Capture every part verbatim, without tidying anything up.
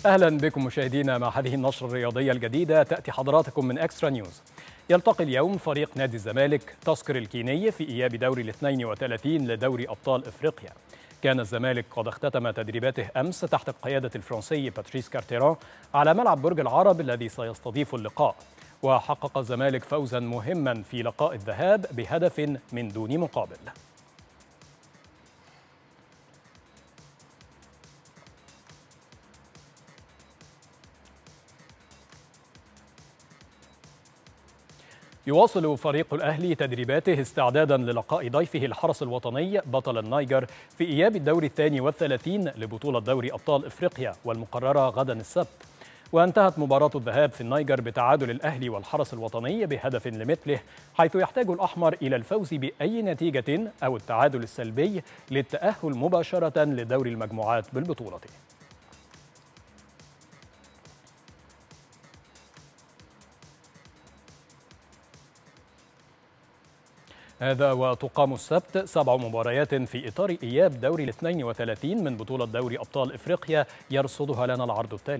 أهلا بكم مشاهدينا مع هذه النشرة الرياضية الجديدة تأتي حضراتكم من إكسترا نيوز. يلتقي اليوم فريق نادي الزمالك تاسكر الكيني في إياب دوري الاثنين وثلاثين لدوري أبطال إفريقيا. كان الزمالك قد اختتم تدريباته أمس تحت قيادة الفرنسي باتريس كارتيران على ملعب برج العرب الذي سيستضيف اللقاء، وحقق الزمالك فوزا مهما في لقاء الذهاب بهدف من دون مقابل. يواصل فريق الأهلي تدريباته استعدادا للقاء ضيفه الحرس الوطني بطل النيجر في إياب الدوري الثاني والثلاثين لبطولة دوري أبطال إفريقيا والمقررة غدا السبت. وانتهت مباراة الذهاب في النيجر بتعادل الأهلي والحرس الوطني بهدف لمثله، حيث يحتاج الأحمر إلى الفوز بأي نتيجة أو التعادل السلبي للتأهل مباشرة لدوري المجموعات بالبطولة. هذا وتقام السبت سبع مباريات في إطار إياب دوري الاثنين وثلاثين من بطولة دوري أبطال إفريقيا يرصدها لنا العرض التالي.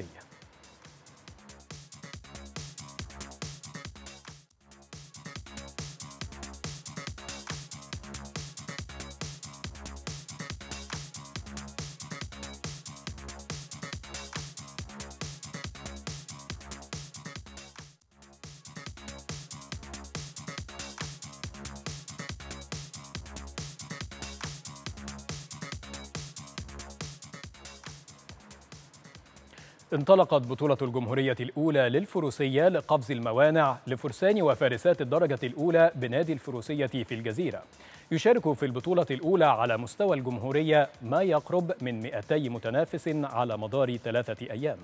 انطلقت بطولة الجمهورية الأولى للفروسية لقفز الموانع لفرسان وفارسات الدرجة الأولى بنادي الفروسية في الجزيرة. يشارك في البطولة الأولى على مستوى الجمهورية ما يقرب من مئتي متنافس على مدار ثلاثة أيام.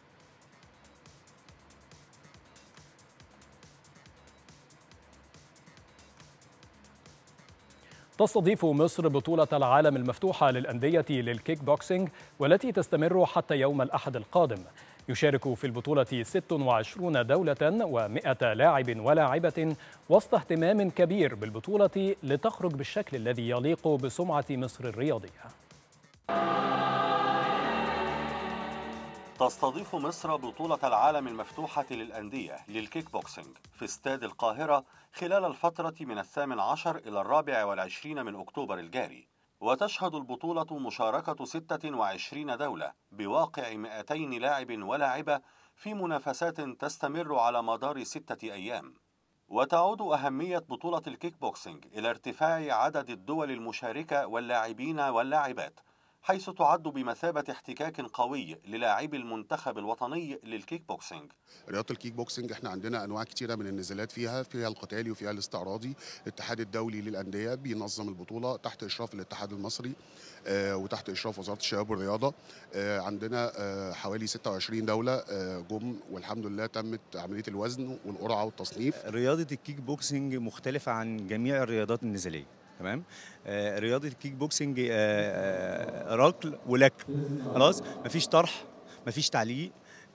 تستضيف مصر بطولة العالم المفتوحة للأندية للكيك بوكسينج والتي تستمر حتى يوم الأحد القادم. يشارك في البطولة ستة وعشرين دولة ومئة لاعب ولاعبة وسط اهتمام كبير بالبطولة لتخرج بالشكل الذي يليق بسمعة مصر الرياضية. تستضيف مصر بطولة العالم المفتوحة للأندية للكيك بوكسينج في استاد القاهرة خلال الفترة من الثامن عشر إلى الرابع والعشرين من أكتوبر الجاري، وتشهد البطولة مشاركة ستة وعشرين دولة بواقع مئتين لاعب ولاعبة في منافسات تستمر على مدار ستة أيام. وتعود أهمية بطولة الكيك بوكسينج إلى ارتفاع عدد الدول المشاركة واللاعبين واللاعبات، حيث تعد بمثابة احتكاك قوي للاعبي المنتخب الوطني للكيك بوكسينج. رياضة الكيك بوكسينج احنا عندنا انواع كتيرة من النزالات فيها، فيها القتالي وفيها الاستعراضي. الاتحاد الدولي للأندية بينظم البطولة تحت إشراف الاتحاد المصري آه وتحت إشراف وزارة الشباب والرياضة. آه عندنا آه حوالي ستة وعشرين دولة آه جم، والحمد لله تمت عملية الوزن والقرعة والتصنيف. رياضة الكيك بوكسينج مختلفة عن جميع الرياضات النزالية. تمام. آه رياضه الكيك بوكسنج آه آه ركل ولك، خلاص، مفيش طرح، مفيش تعليق.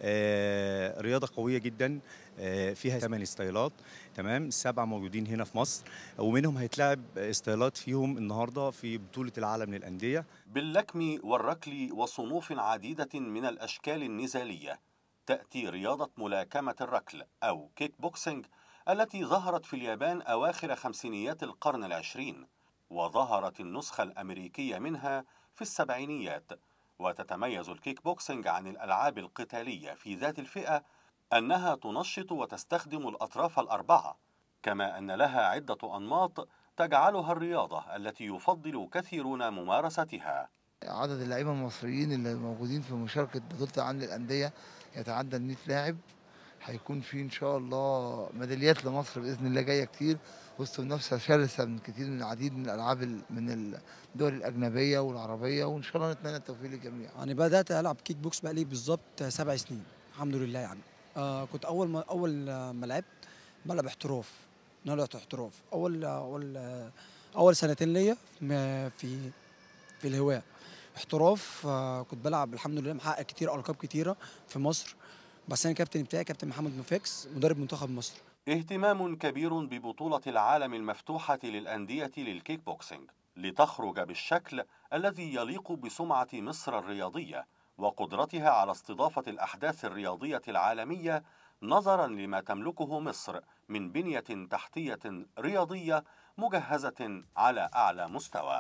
آه رياضه قويه جدا، آه فيها ثمان ستايلات. تمام. السبعه موجودين هنا في مصر، ومنهم هيتلعب ستايلات فيهم النهارده في بطوله العالم للانديه. باللكم والركل وصنوف عديده من الاشكال النزاليه، تاتي رياضه ملاكمه الركل او كيك بوكسنج التي ظهرت في اليابان أواخر خمسينيات القرن العشرين، وظهرت النسخة الأمريكية منها في السبعينيات. وتتميز الكيك بوكسينج عن الألعاب القتالية في ذات الفئة أنها تنشط وتستخدم الأطراف الأربعة، كما أن لها عدة أنماط تجعلها الرياضة التي يفضل كثيرون ممارستها. عدد اللاعبين المصريين اللي موجودين في مشاركة بطولة العالم للأندية يتعدى ال مئة لاعب. هيكون في ان شاء الله ميداليات لمصر باذن الله جايه كتير، وسط منافسه شرسه من كتير من العديد من الالعاب من الدول الاجنبيه والعربيه، وان شاء الله نتمنى التوفيق للجميع. انا بدات العب كيك بوكس بقالي بالظبط سبع سنين الحمد لله. يعني آه كنت اول ما اول ما لعبت بلعب احتراف، نلعب احتراف اول اول اول سنتين ليا في في الهواء احتراف. آه كنت بلعب الحمد لله، محقق كتير القاب كتيره في مصر، بس انا الكابتن بتاعي كابتن محمد مفيكس مدرب منتخب مصر. اهتمام كبير ببطولة العالم المفتوحة للأندية للكيك بوكسينج لتخرج بالشكل الذي يليق بسمعة مصر الرياضية، وقدرتها على استضافة الأحداث الرياضية العالمية نظرا لما تملكه مصر من بنية تحتية رياضية مجهزة على أعلى مستوى.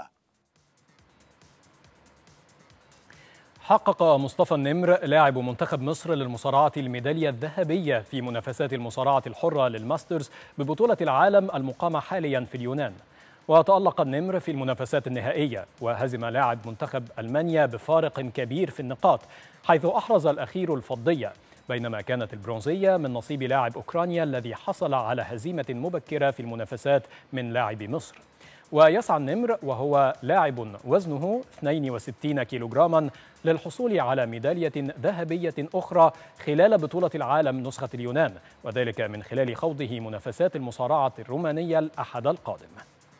حقق مصطفى النمر لاعب منتخب مصر للمصارعة الميدالية الذهبية في منافسات المصارعة الحرة للماسترز ببطولة العالم المقامة حاليا في اليونان. وتألق النمر في المنافسات النهائية وهزم لاعب منتخب ألمانيا بفارق كبير في النقاط، حيث أحرز الأخير الفضية، بينما كانت البرونزية من نصيب لاعب أوكرانيا الذي حصل على هزيمة مبكرة في المنافسات من لاعب مصر. ويسعى النمر وهو لاعب وزنه اثنين وستين كيلوغراما للحصول على ميدالية ذهبية أخرى خلال بطولة العالم نسخة اليونان، وذلك من خلال خوضه منافسات المصارعة الرومانية الأحد القادم.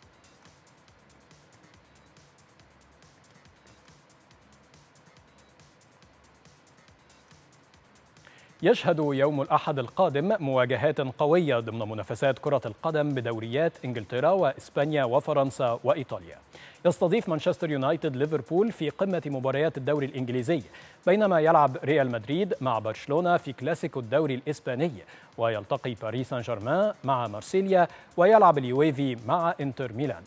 يشهد يوم الأحد القادم مواجهات قوية ضمن منافسات كرة القدم بدوريات إنجلترا وإسبانيا وفرنسا وإيطاليا. يستضيف مانشستر يونايتد ليفربول في قمة مباريات الدوري الإنجليزي، بينما يلعب ريال مدريد مع برشلونة في كلاسيكو الدوري الإسباني، ويلتقي باريس سان جيرمان مع مارسيليا، ويلعب اليويفي مع إنتر ميلان.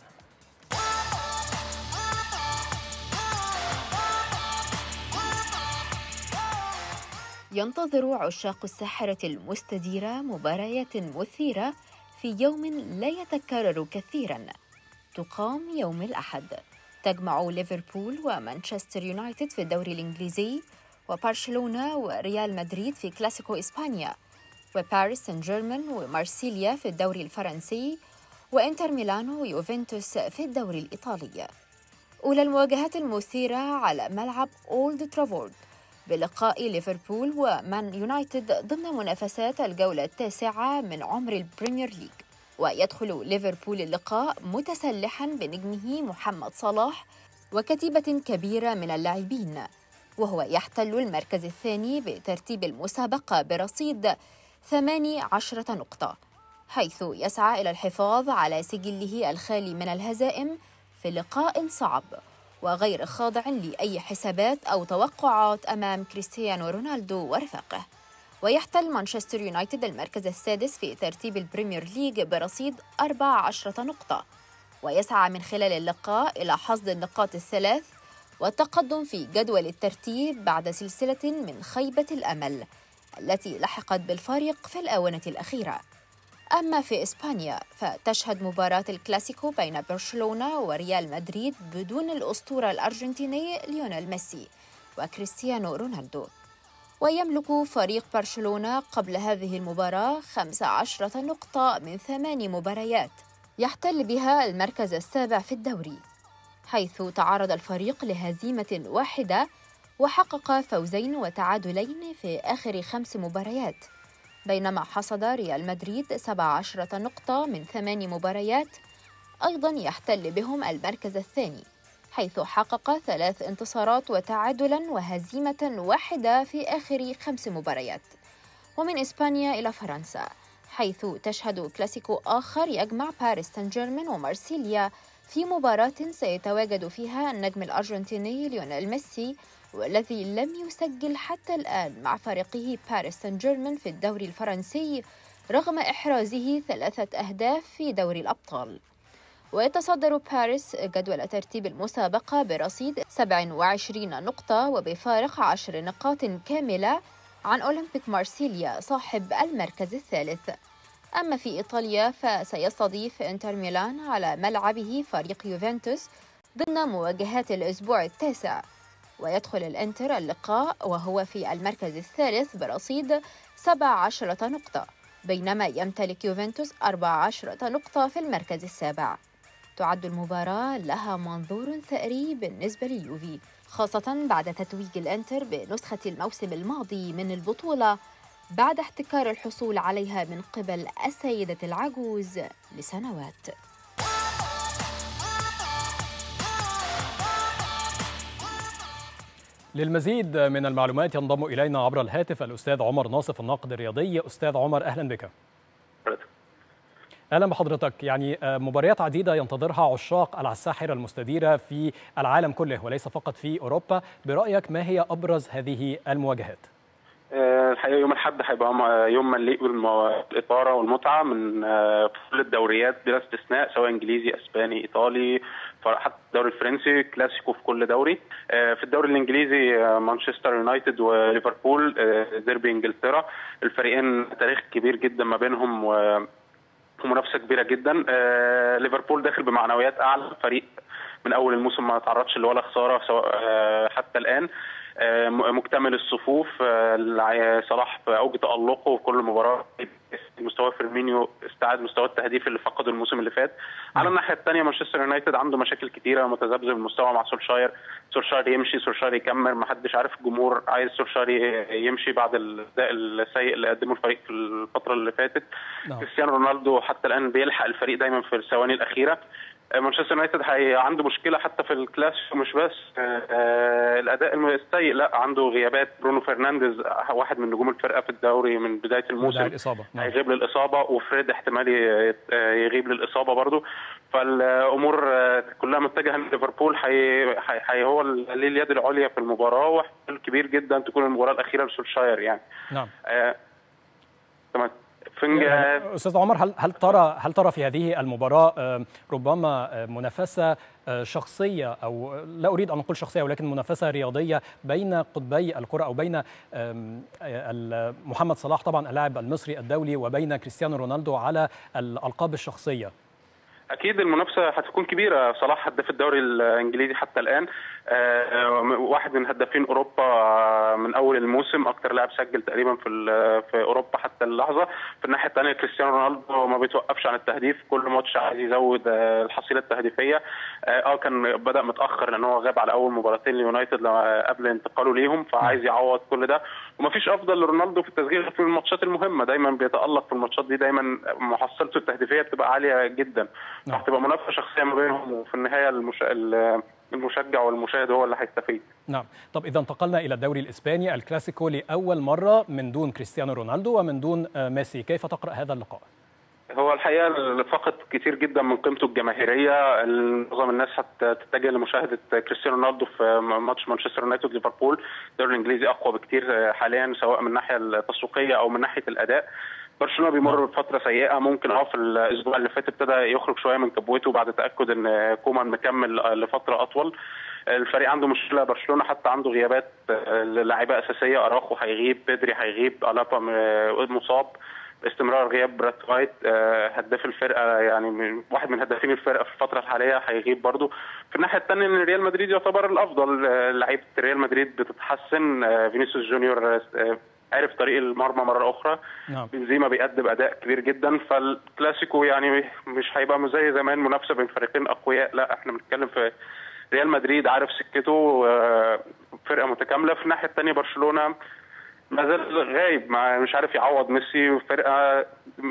ينتظر عشاق الساحرة المستديرة مباريات مثيرة في يوم لا يتكرر كثيراً. تقام يوم الأحد، تجمع ليفربول ومانشستر يونايتد في الدوري الإنجليزي، وبرشلونة وريال مدريد في كلاسيكو إسبانيا، وباريس سان جيرمان ومارسيليا في الدوري الفرنسي، وإنتر ميلانو ويوفنتوس في الدوري الإيطالي. أولى المواجهات المثيرة على ملعب أولد ترافورد بلقاء ليفربول ومان يونايتد ضمن منافسات الجولة التاسعة من عمر البريمير ليج. ويدخل ليفربول اللقاء متسلحاً بنجمه محمد صلاح وكتيبة كبيرة من اللاعبين، وهو يحتل المركز الثاني بترتيب المسابقة برصيد ثماني عشرة نقطة، حيث يسعى إلى الحفاظ على سجله الخالي من الهزائم في لقاء صعب وغير خاضع لأي حسابات أو توقعات أمام كريستيانو رونالدو ورفاقه. ويحتل مانشستر يونايتد المركز السادس في ترتيب البريمير ليج برصيد أربع عشرة نقطة، ويسعى من خلال اللقاء إلى حصد النقاط الثلاث والتقدم في جدول الترتيب بعد سلسلة من خيبة الأمل التي لحقت بالفريق في الآونة الأخيرة. أما في إسبانيا فتشهد مباراة الكلاسيكو بين برشلونة وريال مدريد بدون الأسطورة الأرجنتيني ليونيل ميسي وكريستيانو رونالدو. ويملك فريق برشلونة قبل هذه المباراة خمس عشرة نقطة من ثماني مباريات، يحتل بها المركز السابع في الدوري، حيث تعرض الفريق لهزيمة واحدة وحقق فوزين وتعادلين في آخر خمس مباريات، بينما حصد ريال مدريد سبع عشرة نقطة من ثماني مباريات أيضاً يحتل بهم المركز الثاني، حيث حقق ثلاث انتصارات وتعادلاً وهزيمة واحدة في آخر خمس مباريات. ومن إسبانيا إلى فرنسا، حيث تشهد كلاسيكو آخر يجمع باريس سان جيرمان ومارسيليا في مباراة سيتواجد فيها النجم الأرجنتيني ليونيل ميسي، والذي لم يسجل حتى الآن مع فريقه باريس سان جيرمان في الدوري الفرنسي رغم إحرازه ثلاثة أهداف في دوري الأبطال. ويتصدر باريس جدول ترتيب المسابقة برصيد سبع وعشرين نقطة وبفارق عشر نقاط كاملة عن أولمبيك مارسيليا صاحب المركز الثالث. أما في إيطاليا فسيستضيف إنتر ميلان على ملعبه فريق يوفنتوس ضمن مواجهات الأسبوع التاسع، ويدخل الإنتر اللقاء وهو في المركز الثالث برصيد سبع عشرة نقطة، بينما يمتلك يوفنتوس أربع عشرة نقطة في المركز السابع. تعد المباراة لها منظور ثأري بالنسبة لليوفي، خاصة بعد تتويج الإنتر بنسخة الموسم الماضي من البطولة بعد احتكار الحصول عليها من قبل السيدة العجوز لسنوات. للمزيد من المعلومات ينضم إلينا عبر الهاتف الأستاذ عمر ناصف الناقد الرياضي. أستاذ عمر أهلا بك. اهلا بحضرتك. يعني مباريات عديده ينتظرها عشاق الساحره المستديره في العالم كله وليس فقط في اوروبا، برايك ما هي ابرز هذه المواجهات؟ الحقيقه يوم الاحد هيبقى يوم مليء بالاثاره والمتعه من كل الدوريات بلا استثناء، سواء انجليزي اسباني ايطالي حتى الدوري الفرنسي، كلاسيكو في كل دوري. في الدوري الانجليزي مانشستر يونايتد وليفربول، ديربي انجلترا، الفريقين تاريخ كبير جدا ما بينهم ومنافسه كبيره جدا. ليفربول داخل بمعنويات اعلى، فريق من اول الموسم ما تعرضش لولا خساره سواء حتى الان، مكتمل الصفوف، صلاح في اوج تالقه في كل مباراه، مستوى فيرمينيو استعاد مستوى التهديف اللي فقده الموسم اللي فات. على الناحيه الثانيه مانشستر يونايتد عنده مشاكل كثيره، متذبذب المستوى مع سولشاير، سولشاير يمشي سولشاير يكمل، ما حدش عارف، الجمهور عايز سولشاير يمشي بعد الاداء السيء اللي قدمه الفريق في الفتره اللي فاتت. كريستيانو رونالدو حتى الان بيلحق الفريق دايما في الثواني الاخيره. مانشستر يونايتد عنده مشكله حتى في الكلاسيكو، مش بس آه الاداء السيء، لا عنده غيابات. برونو فرنانديز واحد من نجوم الفرقه في الدوري من بدايه الموسم الإصابة. هيغيب للاصابه، وفريد احتمال يغيب للاصابه برضه، فالامور كلها متجهه لليفربول. حي... حي... هو ليه اليد العليا في المباراه، واحتمال كبير جدا تكون المباراه الاخيره لسولشاير يعني. نعم. آه... تمام. يعني استاذ عمر، هل هل ترى هل ترى في هذه المباراه ربما منافسه شخصيه، او لا اريد ان اقول شخصيه ولكن منافسه رياضيه بين قطبي الكره، او بين محمد صلاح طبعا اللاعب المصري الدولي وبين كريستيانو رونالدو على الالقاب الشخصيه؟ اكيد المنافسه هتكون كبيره. صلاح هداف الدوري الانجليزي حتى الان، واحد من هدافين اوروبا من اول الموسم، اكثر لاعب سجل تقريبا في في اوروبا حتى اللحظه. في الناحيه الثانيه كريستيانو رونالدو ما بيتوقفش عن التهديف، كل ماتش عايز يزود الحصيله التهديفيه. اه كان بدا متاخر لان هو غاب على اول مباراتين ليونايتد قبل انتقاله ليهم، فعايز يعوض كل ده. ومفيش افضل لرونالدو في التسجيل في الماتشات المهمه، دايما بيتالق في الماتشات دي، دايما محصلته التهديفيه بتبقى عاليه جدا. هتبقى منافسه شخصيه ما بينهم، وفي النهايه المش... المشجع والمشاهد هو اللي هيستفيد. نعم. طب اذا انتقلنا الى الدوري الاسباني، الكلاسيكو لاول مره من دون كريستيانو رونالدو ومن دون ميسي، كيف تقرا هذا اللقاء؟ هو الحقيقه فقد كتير جدا من قيمته الجماهيريه، معظم الناس هتتجه لمشاهده كريستيانو رونالدو في ماتش مانشستر يونايتد ليفربول. الدوري الانجليزي اقوى بكتير حاليا سواء من الناحيه التسويقيه او من ناحيه الاداء. برشلونه بيمر بفتره سيئه، ممكن اه في الاسبوع اللي فات ابتدى يخرج شويه من كبوته بعد تاكد ان كومان مكمل لفتره اطول. الفريق عنده مشكله، برشلونه حتى عنده غيابات للاعيبه اساسيه، اراخو هيغيب، بيدري هيغيب، الابا مصاب، استمرار غياب براد وايت هداف الفرقه، يعني واحد من هدافين الفرقه في الفتره الحاليه، هيغيب برضه. في الناحيه الثانيه ان ريال مدريد يعتبر الافضل، لعيبه ريال مدريد بتتحسن، فينيسيوس جونيور عرف طريق المرمى مره اخرى، نعم. بنزيما بيقدم اداء كبير جدا، فالكلاسيكو يعني مش هيبقى زي زمان منافسه بين فريقين اقوياء، لا احنا بنتكلم في ريال مدريد عارف سكته، فرقه متكامله. في الناحيه الثانيه برشلونه ما زال غايب، مش عارف يعوض ميسي، فرقه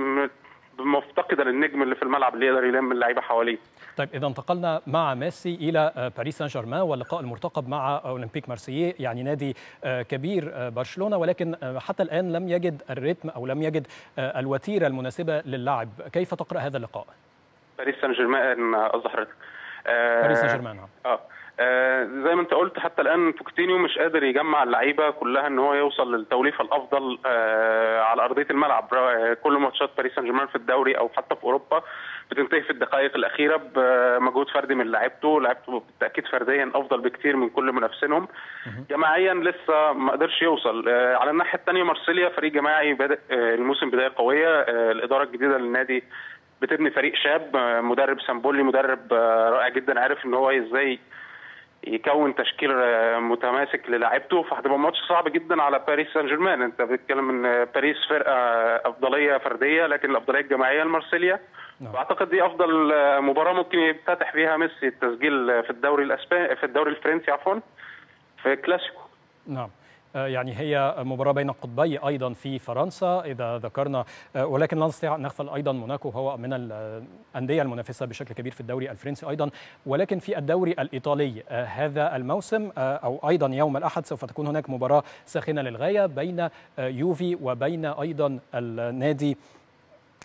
مفتقده للنجم اللي في الملعب اللي يقدر يلم اللعيبه حواليه. طيب اذا انتقلنا مع ميسي الى باريس سان جيرمان واللقاء المرتقب مع اولمبيك مارسيليا، يعني نادي كبير برشلونه، ولكن حتى الان لم يجد الريتم او لم يجد الوتيره المناسبه للعب، كيف تقرا هذا اللقاء؟ باريس سان جيرمان قصدي حضرتك؟ باريس سان جيرمان اه آه زي ما انت قلت حتى الان بوكيتينيو مش قادر يجمع اللعيبه كلها ان هو يوصل للتوليفه الافضل آه على ارضيه الملعب. كل ماتشات باريس سان جيرمان في الدوري او حتى في اوروبا بتنتهي في الدقائق الاخيره بمجهود فردي من لعيبته، لعيبته بالتاكيد فرديا افضل بكتير من كل منافسينهم. جماعيا لسه ما قدرش يوصل. آه على الناحيه الثانيه مارسيليا فريق جماعي بادئ آه الموسم بدايه قويه، آه الاداره الجديده للنادي بتبني فريق شاب، آه مدرب سامبولي مدرب آه رائع جدا، عارف ان هو ازاي يكون تشكيل متماسك للاعيبته، فهتبقى ماتش صعب جدا على باريس سان جيرمان. انت بتتكلم ان باريس فرقه افضليه فرديه لكن الافضليه الجماعيه لمارسيليا، واعتقد دي افضل مباراه ممكن يفتتح فيها ميسي التسجيل في الدوري الاسباني في الدوري الفرنسي عفوا في كلاسيكو. نعم، يعني هي مباراة بين قطبي أيضا في فرنسا إذا ذكرنا، ولكن لا نستطيع أن نغفل أيضا موناكو، هو من الأندية المنافسة بشكل كبير في الدوري الفرنسي أيضا. ولكن في الدوري الإيطالي هذا الموسم أو أيضا يوم الأحد سوف تكون هناك مباراة ساخنة للغاية بين يوفي وبين أيضا النادي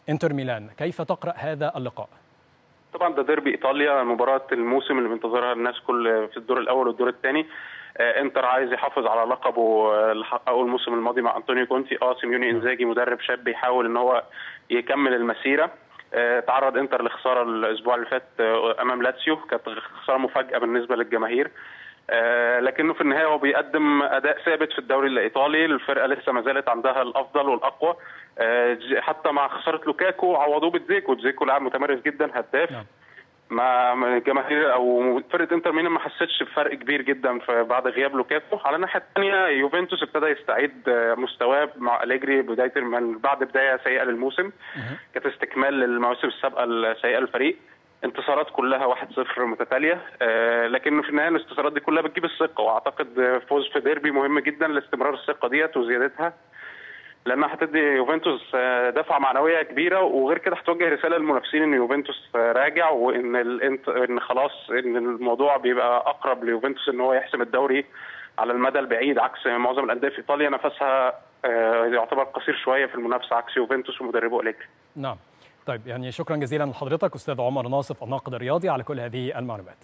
انتر ميلان، كيف تقرأ هذا اللقاء؟ طبعا ده ديربي ايطاليا، مباراه الموسم اللي بينتظرها الناس كل في الدور الاول والدور الثاني. انتر عايز يحافظ على لقبه اللي حققه الموسم الماضي مع انطونيو كونتي. اه سيميوني انزاجي مدرب شاب بيحاول ان هو يكمل المسيره. تعرض انتر لخساره الاسبوع اللي فات امام لاتسيو، كانت خساره مفاجاه بالنسبه للجماهير، لكنه في النهايه هو بيقدم اداء ثابت في الدوري الايطالي. الفرقه لسه ما زالت عندها الافضل والاقوى، حتى مع خساره لوكاكو عوضوه بتزيكو. تزيكو لاعب متمرس جدا، هداف. نعم. مع جماهير او فرقه انتر ميلان ما حسيتش بفرق كبير جدا بعد غياب لوكاكو. على الناحيه الثانيه يوفنتوس ابتدى يستعيد مستواه مع أليجري بدايه بعد بدايه سيئه للموسم، كانت استكمال للمواسم السابقه السيئه للفريق. انتصارات كلها واحد صفر متتاليه، آه لكن في النهايه الانتصارات دي كلها بتجيب الثقه، واعتقد فوز في ديربي مهم جدا لاستمرار الثقه ديت وزيادتها، لانها هتدي يوفنتوس دفعه معنويه كبيره، وغير كده هتوجه رساله للمنافسين ان يوفنتوس راجع، وان الانت... ان خلاص ان الموضوع بيبقى اقرب ليوفنتوس ان هو يحسم الدوري على المدى البعيد، عكس معظم الانديه في ايطاليا نفسها يعتبر قصير شويه في المنافسه عكس يوفنتوس ومدربه أليجري. نعم. طيب يعني شكرا جزيلا لحضرتك استاذ عمر ناصف الناقد الرياضي على كل هذه المعلومات.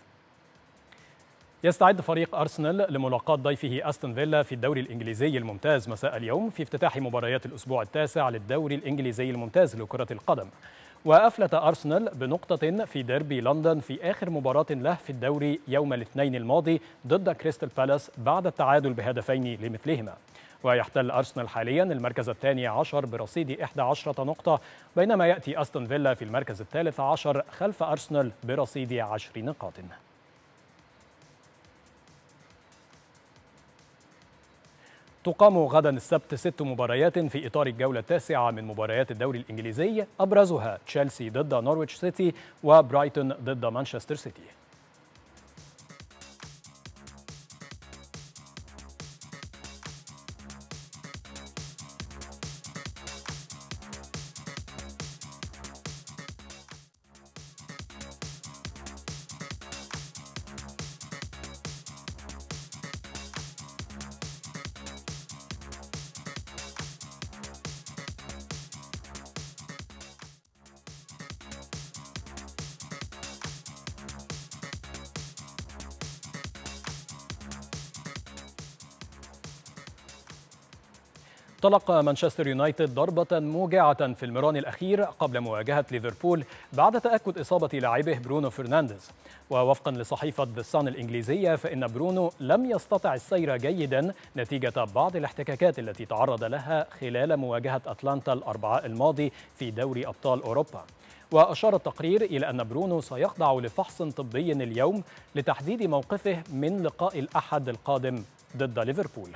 يستعد فريق أرسنال لملاقاة ضيفه أستون فيلا في الدوري الإنجليزي الممتاز مساء اليوم في افتتاح مباريات الأسبوع التاسع للدوري الإنجليزي الممتاز لكرة القدم. وأفلت أرسنال بنقطة في ديربي لندن في آخر مباراة له في الدوري يوم الاثنين الماضي ضد كريستال بالاس بعد التعادل بهدفين لمثلهما. ويحتل أرسنال حاليا المركز الثاني عشر برصيد إحدى عشرة نقطة، بينما يأتي أستون فيلا في المركز الثالث عشر خلف أرسنال برصيد عشر نقاط. تقام غدا السبت ست مباريات في إطار الجولة التاسعة من مباريات الدوري الإنجليزي، أبرزها تشيلسي ضد نورويتش سيتي وبرايتون ضد مانشستر سيتي. تلقى مانشستر يونايتد ضربة موجعة في المران الأخير قبل مواجهة ليفربول بعد تأكد إصابة لاعبه برونو فرنانديز. ووفقا لصحيفة ذا صن الإنجليزية فإن برونو لم يستطع السير جيدا نتيجة بعض الاحتكاكات التي تعرض لها خلال مواجهة أتلانتا الأربعاء الماضي في دوري أبطال أوروبا. وأشار التقرير إلى أن برونو سيخضع لفحص طبي اليوم لتحديد موقفه من لقاء الأحد القادم ضد ليفربول.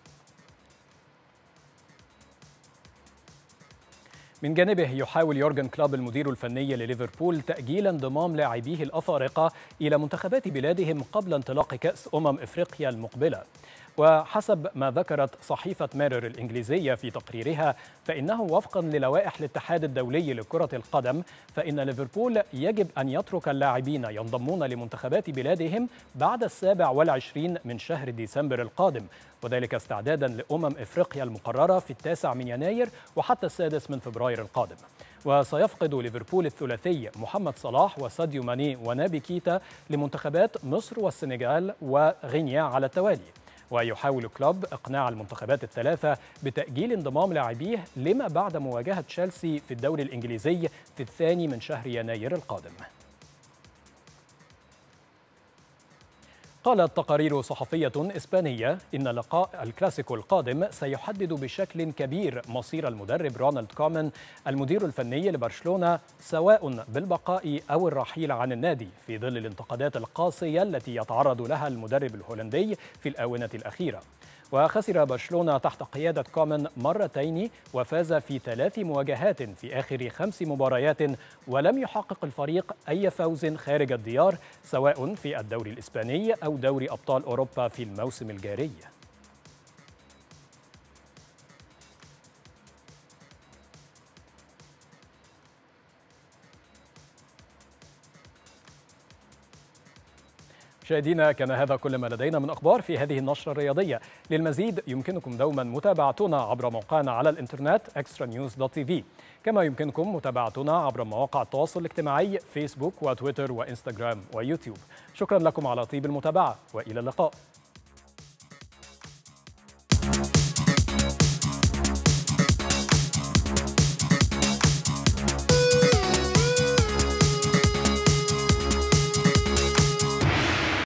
من جانبه يحاول يورجن كلوب المدير الفني لليفربول تأجيل انضمام لاعبيه الأفارقة إلى منتخبات بلادهم قبل انطلاق كأس أمم إفريقيا المقبلة. وحسب ما ذكرت صحيفة ميرور الإنجليزية في تقريرها فإنه وفقا للوائح الاتحاد الدولي لكرة القدم فإن ليفربول يجب أن يترك اللاعبين ينضمون لمنتخبات بلادهم بعد السابع والعشرين من شهر ديسمبر القادم، وذلك استعدادا لأمم إفريقيا المقررة في التاسع من يناير وحتى السادس من فبراير القادم. وسيفقد ليفربول الثلاثي محمد صلاح وساديو ماني ونابي كيتا لمنتخبات مصر والسنغال وغينيا على التوالي. ويحاول كلوب إقناع المنتخبات الثلاثة بتأجيل انضمام لاعبيه لما بعد مواجهة تشيلسي في الدوري الإنجليزي في الثاني من شهر يناير القادم. قالت تقارير صحفية إسبانية إن لقاء الكلاسيكو القادم سيحدد بشكل كبير مصير المدرب رونالد كومان المدير الفني لبرشلونة، سواء بالبقاء أو الرحيل عن النادي في ظل الانتقادات القاسية التي يتعرض لها المدرب الهولندي في الآونة الأخيرة. وخسر برشلونة تحت قيادة كومان مرتين وفاز في ثلاث مواجهات في آخر خمس مباريات، ولم يحقق الفريق أي فوز خارج الديار سواء في الدوري الإسباني أو دوري أبطال أوروبا في الموسم الجاري. مشاهدينا كان هذا كل ما لدينا من أخبار في هذه النشرة الرياضية. للمزيد يمكنكم دوما متابعتنا عبر موقعنا على الإنترنت إكسترا نيوز دوت تي في، كما يمكنكم متابعتنا عبر مواقع التواصل الاجتماعي فيسبوك وتويتر وإنستغرام ويوتيوب. شكرا لكم على طيب المتابعة وإلى اللقاء.